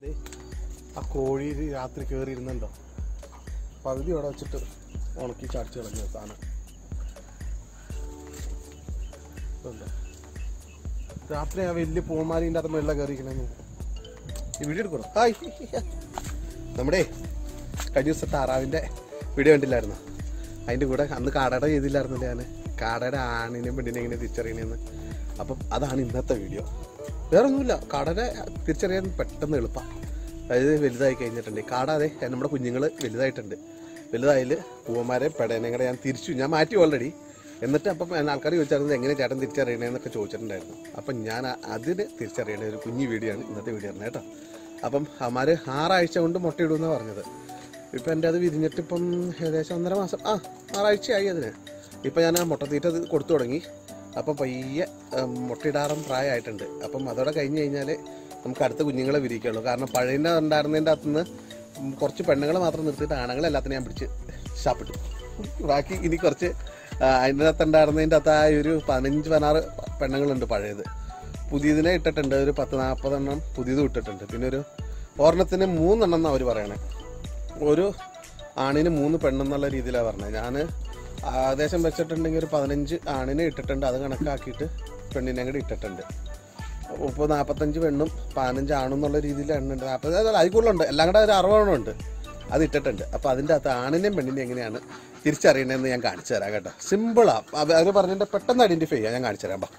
ആ കോഴി രാത്രി കയറിയിരുന്നുണ്ടോ? പകുതി അവിടെ വെച്ചിട്ട് ഉണക്കി ചാടിച്ച് കളഞ്ഞ സാധനം. രാത്രി ആ വലിയ പൂമാലിൻ്റെ അത് വെള്ളം കയറിയിരിക്കണമെന്ന് ഈ വീഡിയോ എടുക്കണം. ഹായ്, നമ്മുടെ കഴിഞ്ഞ ദിവസത്തെ താറാവിൻ്റെ വീഡിയോ കണ്ടില്ലായിരുന്നു? അതിൻ്റെ കൂടെ അന്ന് കാടയുടെ ചെയ്തില്ലായിരുന്നില്ല ഞാൻ, കാടയുടെ ആണിനെയും പെണ്ണിനെ എങ്ങനെ തിരിച്ചറിയണമെന്ന്. അപ്പം അതാണ് ഇന്നത്തെ വീഡിയോ. വേറെ ഒന്നുമില്ല, കാടയുടെ തിരിച്ചറിയാൻ പെട്ടെന്ന് എളുപ്പമാണ്. അതായത് വലുതായി കഴിഞ്ഞിട്ടുണ്ട് കാട. അതെ, നമ്മുടെ കുഞ്ഞുങ്ങൾ വലുതായിട്ടുണ്ട്. വലുതായാൽ പൂവന്മാരെ പെടേനെ കൂടെ ഞാൻ ഞാൻ മാറ്റി ഓൾറെഡി. എന്നിട്ട് അപ്പം ആൾക്കാർ ചോദിച്ചായിരുന്നു എങ്ങനെ ചേട്ടൻ തിരിച്ചറിയണേന്നൊക്കെ ചോദിച്ചിട്ടുണ്ടായിരുന്നു. അപ്പം ഞാൻ അതിന് തിരിച്ചറിയണ ഒരു കുഞ്ഞു വീഡിയോ ആണ് ഇന്നത്തെ വീഡിയോ ആണ് കേട്ടോ. അപ്പം അവന്മാർ 6 ആഴ്ച കൊണ്ട് മുട്ടയിടുമെന്നാണ് പറഞ്ഞത്. ഇപ്പം എൻ്റെ അത് വിരിഞ്ഞിട്ട് ഇപ്പം ഏകദേശം 1.5 മാസം 6 ആഴ്ചയായി അതിന്. ഇപ്പം ഞാൻ ആ മുട്ടത്തീറ്റ കൊടുത്തു തുടങ്ങി. അപ്പം പയ്യെ മുട്ടയിടാറും പ്രായമായിട്ടുണ്ട്. അപ്പം അതോടെ കഴിഞ്ഞ് കഴിഞ്ഞാൽ നമുക്ക് അടുത്ത കുഞ്ഞുങ്ങളെ വിരിക്കുള്ളൂ. കാരണം പഴയതിൻ്റെ ഉണ്ടായിരുന്നതിൻ്റെ അകത്തുനിന്ന് കുറച്ച് പെണ്ണുങ്ങളെ മാത്രം നിർത്തിയിട്ട് ആണുങ്ങളെ എല്ലാത്തിനും ഞാൻ പിടിച്ച് ശാപ്പിട്ടു. ബാക്കി ഇനി കുറച്ച് അതിൻ്റെ അകത്തുണ്ടായിരുന്നതിൻ്റെ അകത്ത് ആ ഒരു 15-16 പെണ്ണുങ്ങളുണ്ട് പഴയത്. പുതിയതിനെ ഇട്ടിട്ടുണ്ട്, ഒരു 10-40 എണ്ണം പുതിയതും ഇട്ടിട്ടുണ്ട്. പിന്നെ ഒരു ഒരെണ്ണത്തിന് 3 എണ്ണം എന്നാണ് അവർ പറയണേ. ഒരു ആണിന് 3 പെണ്ണെന്നുള്ള രീതിയിലാണ് പറഞ്ഞത്. ഞാൻ ആദേശം വെച്ചിട്ടുണ്ടെങ്കിൽ ഒരു 15 ആണിനെ ഇട്ടിട്ടുണ്ട്. അത് കണക്കാക്കിയിട്ട് പെണ്ണിനെ കൂടി ഇട്ടിട്ടുണ്ട്. ഇപ്പോൾ 45 പെണ്ണും 15 ആണും എന്നുള്ള രീതിയിൽ എണ്ണുണ്ട്. 40 അതിൽ കൂടുതലുണ്ട്. എല്ലാം കൂടെ ഒരു 60 എണ്ണം ഉണ്ട്. അത് ഇട്ടിട്ടുണ്ട്. അപ്പോൾ അതിൻ്റെ അകത്ത് ആണിനെയും പെണ്ണിനെയും എങ്ങനെയാണ് തിരിച്ചറിയണമെന്ന് ഞാൻ കാണിച്ചു തരാം കേട്ടോ. സിമ്പിളാണ്. അവർ പറഞ്ഞിട്ട് പെട്ടെന്ന് ഐഡൻറ്റിഫൈ ചെയ്യാം. ഞാൻ കാണിച്ചു തരാം.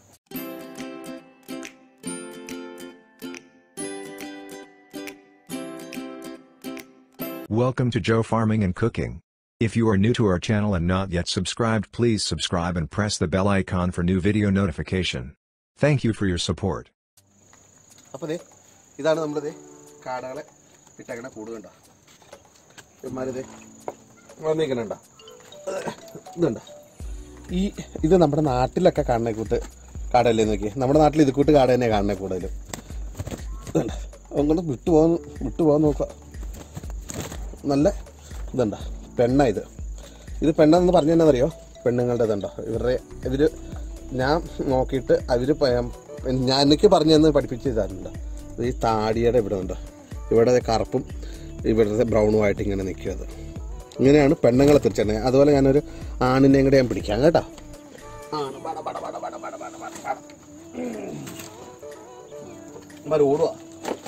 Welcome to Joe Farming and Cooking. If you are new to our channel and not yet subscribed, please subscribe and press the bell icon for new video notification. Thank you for your support. അപ്പോൾ ഇതാണ് നമ്മളിത് കാടകളെ ഇട്ടേക്കണ കൂട് കണ്ടോ. ഇവന്മാരിത് വന്നിരിക്കണുണ്ടോ? ഇതുണ്ടോ? ഇത് നമ്മുടെ നാട്ടിലൊക്കെ കാണണ കൂട്ട് കാടയല്ലേ നോക്കി. നമ്മുടെ നാട്ടിൽ ഇത് കൂട്ട് കാട തന്നെ കാണണേ കൂടുതലും. ഇതുണ്ട്, അങ്ങോട്ട് വിട്ടുപോകാൻ നോക്കുക. നല്ല ഇതുണ്ടോ പെണ്ണ. ഇത് പെണ്ണെന്ന് പറഞ്ഞു തന്നെ അറിയോ? പെണ്ണുങ്ങളുടെ ഇതുണ്ടോ ഇവർ ഞാൻ നോക്കിയിട്ട് എനിക്ക് പറഞ്ഞു തന്ന് പഠിപ്പിച്ച് തരുന്നുണ്ടോ. ഈ താടിയുടെ ഇവിടെ ഉണ്ടോ, ഇവിടെ കറുപ്പും ഇവിടുത്തെ ബ്രൗണുമായിട്ട് ഇങ്ങനെ നിൽക്കുന്നത്. ഇങ്ങനെയാണ് പെണ്ണുങ്ങളെ തിരിച്ചറിയുന്നത്. അതുപോലെ ഞാനൊരു ആണിനെയും കൂടെ ഞാൻ പിടിക്കാം കേട്ടോ. ഓടുക.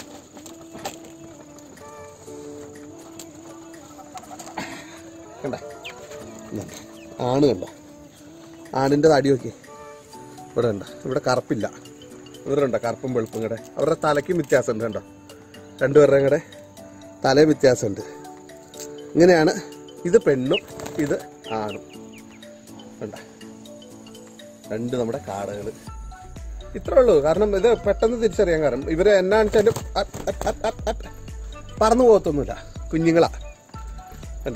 കണ്ട ആണ് കണ്ടോ? ആണിൻ്റെ തടി നോക്കി. ഇവിടെ ഉണ്ടോ? ഇവിടെ കറുപ്പില്ല. ഇവിടെ ഉണ്ടോ കറുപ്പും വെളുപ്പും കൂടെ. അവരുടെ തലയ്ക്കും വ്യത്യാസമുണ്ട് കണ്ടോ. രണ്ടുപേരുടെയും കൂടെ തലയും വ്യത്യാസമുണ്ട്. ഇങ്ങനെയാണ്. ഇത് പെണ്ണും ഇത് ആണും കണ്ട. രണ്ട് നമ്മുടെ കാടകൾ. ഇത്രേ ഉള്ളൂ. കാരണം ഇത് പെട്ടെന്ന് തിരിച്ചറിയാൻ കാരണം ഇവര് എന്നാ വെച്ചാലും പറന്നു പോകത്തൊന്നുമില്ല. കുഞ്ഞുങ്ങളാ കണ്ട.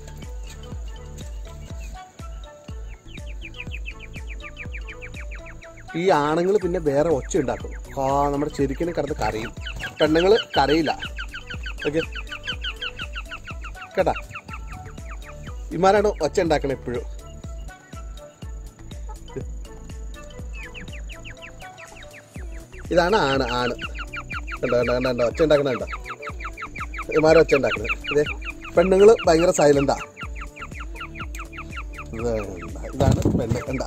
ഈ ആണുങ്ങൾ പിന്നെ വേറെ ഒച്ച ഉണ്ടാക്കും. നമ്മുടെ ചെരുക്കിനെ കിടന്ന് കരയും. പെണ്ണുങ്ങൾ കരയില്ല. ഓക്കെ കേട്ടാ. ഇമാരാണ് ഒച്ച ഉണ്ടാക്കണത് എപ്പോഴും. ഇതാണ് ആണ്. കണ്ടോ ഒച്ച ഉണ്ടാക്കണുണ്ടോ? ഇമാരെ ഒച്ച ഉണ്ടാക്കുന്നത്. ഇതേ പെണ്ണുങ്ങൾ ഭയങ്കര സൈലന്റാ. ഇതാണ് പെണ്ണ്. കണ്ട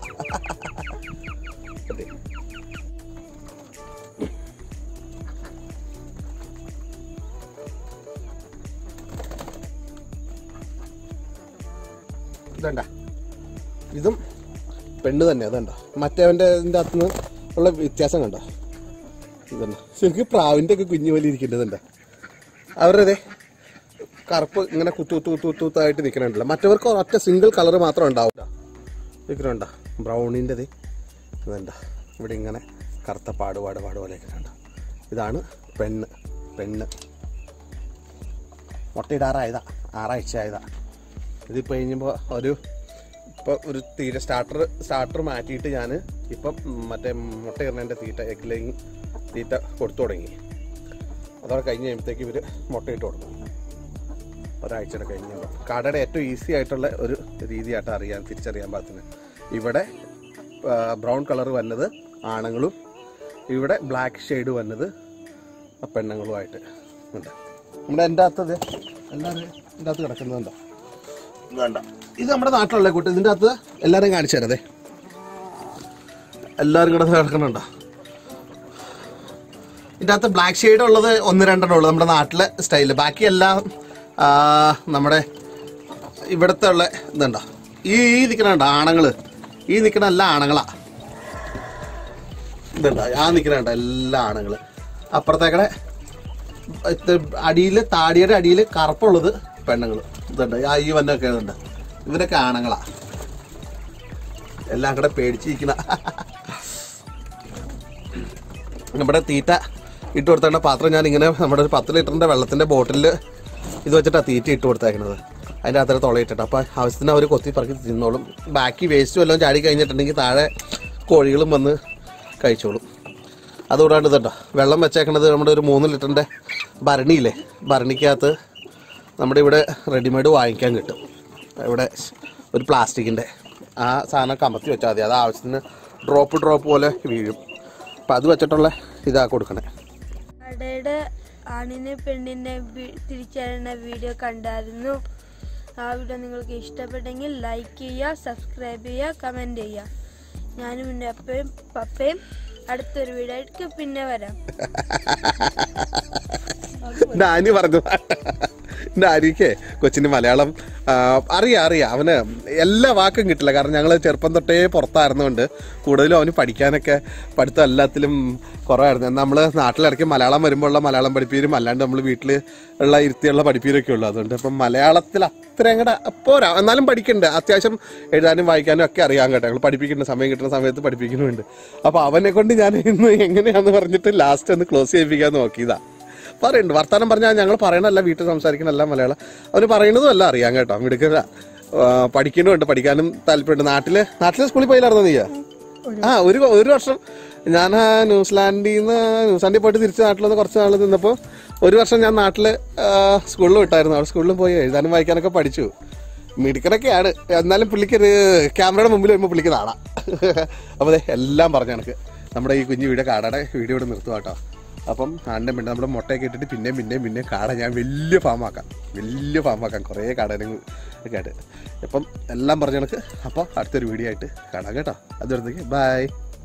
ഇതണ്ട. ഇതും പെണ്ണ് തന്നെ. അതുണ്ടോ മറ്റേവൻ്റെ ഇതിൻ്റെ അകത്തുനിന്ന് ഉള്ള വ്യത്യാസം കണ്ടോ. ഇതുണ്ടോ ശരിക്കും പ്രാവിൻ്റെ ഒക്കെ കുഞ്ഞു പോലെ ഇരിക്കേണ്ടതുണ്ടോ. അവരുടെ കറുപ്പ് ഇങ്ങനെ കുത്തായിട്ട് നിൽക്കണുണ്ടല്ലോ. മറ്റവർക്ക് ഒറ്റ സിംഗിൾ കളർ മാത്രം ഉണ്ടാവില്ല. നിൽക്കണുണ്ടോ ബ്രൗണിൻ്റെ ഇതുണ്ട. ഇവിടെ ഇങ്ങനെ കറുത്ത പാട് പോലെയൊക്കെ കണ്ടോ. ഇതാണ് പെണ്ണ്. മുട്ടയിടാറായതാ. 6 ആഴ്ച ആയതാ. ഇതിപ്പോൾ കഴിഞ്ഞപ്പോൾ ഒരു തീറ്റ സ്റ്റാർട്ടർ മാറ്റിയിട്ട് ഞാൻ ഇപ്പം മറ്റേ മുട്ടയിടുന്നതിൻ്റെ എഗ് ലേയിങ് തീറ്റ കൊടുത്തു തുടങ്ങി. അതോടെ കഴിഞ്ഞ് കഴിയുമ്പോഴത്തേക്ക് ഇവർ മുട്ടയിട്ട് കൊടുക്കും. ഒരാഴ്ചയുടെ കഴിഞ്ഞ് കാടയുടെ ഏറ്റവും ഈസി ആയിട്ടുള്ള ഒരു രീതിയായിട്ട് തിരിച്ചറിയാൻ പാകത്തിന്. ഇവിടെ ബ്രൗൺ കളർ വന്നത് ആണുങ്ങളും ഇവിടെ ബ്ലാക്ക് ഷെയ്ഡ് വന്നത് പെണ്ണുങ്ങളുമായിട്ട് ഉണ്ട്. നമ്മുടെ എൻ്റെ അകത്തത് എല്ലാവരും ഇതിൻ്റെ അകത്ത് കിടക്കുന്നുണ്ടോ? വേണ്ട, ഇത് നമ്മുടെ നാട്ടിലുള്ള കൂട്ട്. ഇതിൻ്റെ അകത്ത് എല്ലാവരും കാണിച്ചു തരാതെ, എല്ലാവരും കിടന്ന് കിടക്കുന്നുണ്ടോ? ഇതിൻ്റെ അകത്ത് ബ്ലാക്ക് ഷെയ്ഡ് ഉള്ളത് 1-2 ഉള്ളത് നമ്മുടെ നാട്ടിലെ സ്റ്റൈല്. ബാക്കിയെല്ലാം നമ്മുടെ ഇവിടുത്തെ ഉള്ള ഇതുണ്ടോ? ഈ നിൽക്കണുണ്ടോ ആണുങ്ങൾ? ഈ നിൽക്കണ എല്ലാ ആണുങ്ങളാ. ഇതുണ്ടോ? ആ നിൽക്കണുണ്ടോ എല്ലാ ആണുങ്ങൾ. അപ്പുറത്തേക്കടെ അടിയിൽ, താടിയുടെ അടിയിൽ കറുപ്പുള്ളത് പെണ്ണുങ്ങൾ. ഇതുണ്ട്, ഈ വന്നൊക്കെ ഇതുണ്ട്. ഇവരൊക്കെ ആണുങ്ങളാ. എല്ലാം കൂടെ പേടിച്ചിരിക്കണ. നമ്മുടെ തീറ്റ ഇട്ട് കൊടുത്തേണ്ട പാത്രം ഞാനിങ്ങനെ നമ്മുടെ ഒരു 10 ലിറ്ററിൻ്റെ വെള്ളത്തിൻ്റെ ബോട്ടിൽ ഇത് വെച്ചിട്ടാണ് തീറ്റ ഇട്ട് കൊടുത്തേക്കുന്നത്. അതിൻ്റെ അകത്ത് തുളയിട്ടിട്ട് അപ്പോൾ ആവശ്യത്തിന് അവർ കൊത്തി പറക്കി തിന്നോളും. ബാക്കി വേസ്റ്റ് വല്ലതും ചാടി കഴിഞ്ഞിട്ടുണ്ടെങ്കിൽ താഴെ കോഴികളും വന്ന് കഴിച്ചോളും. അതുകൂടാണ്ട് ഇതുണ്ടോ വെള്ളം വെച്ചേക്കണത് നമ്മുടെ ഒരു 3 ലിറ്ററിൻ്റെ ഭരണിയില്ലേ, ഭരണിക്കകത്ത് നമ്മുടെ ഇവിടെ റെഡിമെയ്ഡ് വാങ്ങിക്കാൻ കിട്ടും. ഇവിടെ ഒരു പ്ലാസ്റ്റിക്കിൻ്റെ ആ സാധനം കമത്തി വെച്ചാൽ മതി. അത് ആവശ്യത്തിന് ഡ്രോപ്പ് പോലെ വീഴും. അപ്പം അത് വെച്ചിട്ടുള്ള ഇതാ കൊടുക്കണേ. കടയുടെ ആണിനെ പെണ്ണിനെ തിരിച്ചറിയുന്ന വീഡിയോ കണ്ടായിരുന്നു. ആ വീഡിയോ നിങ്ങൾക്ക് ഇഷ്ടപ്പെട്ടെങ്കിൽ ലൈക്ക് ചെയ്യുക, സബ്സ്ക്രൈബ് ചെയ്യുക, കമൻറ്റ് ചെയ്യുക. ഞാനും എൻ്റെ അപ്പയും പപ്പയും അടുത്തൊരു വീഡിയോ ആയിട്ട് പിന്നെ വരാം. ഡാനി പറഞ്ഞു, ഡാനിക്ക് കൊച്ചിന് മലയാളം അറിയാം. അവന് എല്ലാ വാക്കും കിട്ടില്ല. കാരണം ഞങ്ങൾ ചെറുപ്പം തൊട്ടേ പുറത്തായിരുന്നുകൊണ്ട് കൂടുതലും അവന് പഠിക്കാനൊക്കെ പഠിത്തം എല്ലാത്തിലും കുറവായിരുന്നു. നമ്മൾ നാട്ടിലിടയ്ക്ക് മലയാളം വരുമ്പോൾ ഉള്ള മലയാളം പഠിപ്പീരും അല്ലാണ്ട് നമ്മൾ വീട്ടിൽ ഉള്ള ഇരുത്തിയുള്ള പഠിപ്പീരൊക്കെ ഉള്ളു. അതുകൊണ്ട് ഇപ്പം മലയാളത്തിൽ അത്ര അങ്ങോട്ട് പോരാ. എന്നാലും പഠിക്കണ്ട്, അത്യാവശ്യം എഴുതാനും വായിക്കാനും ഒക്കെ അറിയാൻ കേട്ടോ. ഞങ്ങൾ പഠിപ്പിക്കേണ്ട സമയം കിട്ടുന്ന സമയത്ത് പഠിപ്പിക്കുന്നുണ്ട്. അപ്പോൾ അവനെ കൊണ്ട് ഞാൻ ഇന്ന് എങ്ങനെയാണെന്ന് പറഞ്ഞിട്ട് ലാസ്റ്റ് ഒന്ന് ക്ലോസ് ചെയ്യിപ്പിക്കാൻ നോക്കിയതാ. പറയുന്നുണ്ട് വർത്താനം പറഞ്ഞാൽ ഞങ്ങൾ പറയണല്ല, വീട്ടിൽ സംസാരിക്കണല്ല മലയാളം. അവന് പറയുന്നതും അല്ല അറിയാം കേട്ടോ. മിടുക്കല്ല, പഠിക്കുന്നുണ്ട്, പഠിക്കാനും താല്പര്യമുണ്ട്. നാട്ടിലെ സ്കൂളിൽ പോയില്ലായിരുന്നോ നീ? ഒരു വർഷം ഞാൻ ന്യൂസിലാൻഡിൽ പോയിട്ട് തിരിച്ച് നാട്ടിൽ വന്ന് കുറച്ച് നാൾ നിന്നപ്പോൾ 1 വർഷം ഞാൻ നാട്ടിൽ സ്കൂളിൽ വിട്ടായിരുന്നു. അവിടെ സ്കൂളിലും പോയി എഴുതാനും വായിക്കാനൊക്കെ പഠിച്ചു. മിടുക്കനൊക്കെയാണ്. എന്നാലും പുള്ളിക്ക് ക്യാമറയുടെ മുമ്പിൽ വരുമ്പോൾ പുള്ളിക്ക് നാടാം. അപ്പോൾ അതെ എല്ലാം പറഞ്ഞ കണക്ക് നമ്മുടെ ഈ കുഞ്ഞു വീഡിയോ കാടയുടെ വീഡിയോ ഇവിടെ നിർത്തുക കേട്ടോ. അപ്പം ആണിൻ്റെ പിന്നെ നമ്മുടെ മുട്ടയൊക്കെ ഇട്ടിട്ട് പിന്നെയും കാട ഞാൻ വലിയ ഫാമാക്കാം കുറേ കാടനും ഒക്കെ ആയിട്ട്. അപ്പം എല്ലാം പറഞ്ഞ കണക്ക്. അപ്പോൾ അടുത്തൊരു വീഡിയോ ആയിട്ട് കാണാം കേട്ടോ. അതുവരത്തേക്ക് ബൈ.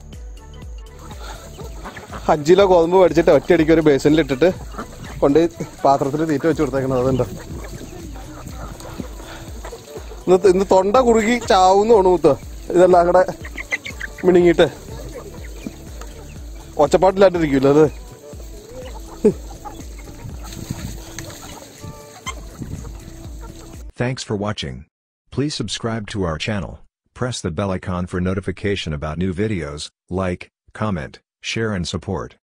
5 കിലോ ഗോതമ്പ് മേടിച്ചിട്ട് ഒറ്റയടിക്ക് ഒരു ബേസിനിലിട്ടിട്ട് കൊണ്ട് പാത്രത്തിൽ തീറ്റ വെച്ച് കൊടുത്തേക്കുന്നത്. അതുണ്ടോ ഇന്ന് തൊണ്ട കുറുകി ചാവുന്ന തോന്നുന്നു. ഇതെല്ലാം കൂടെ മിണിങ്ങിയിട്ട് ഒച്ചപ്പാട്ടിലായിട്ടിരിക്കുമല്ലോ അത്. Thanks for watching. Please subscribe to our channel, press the bell icon for notification about new videos, like, comment, share and support.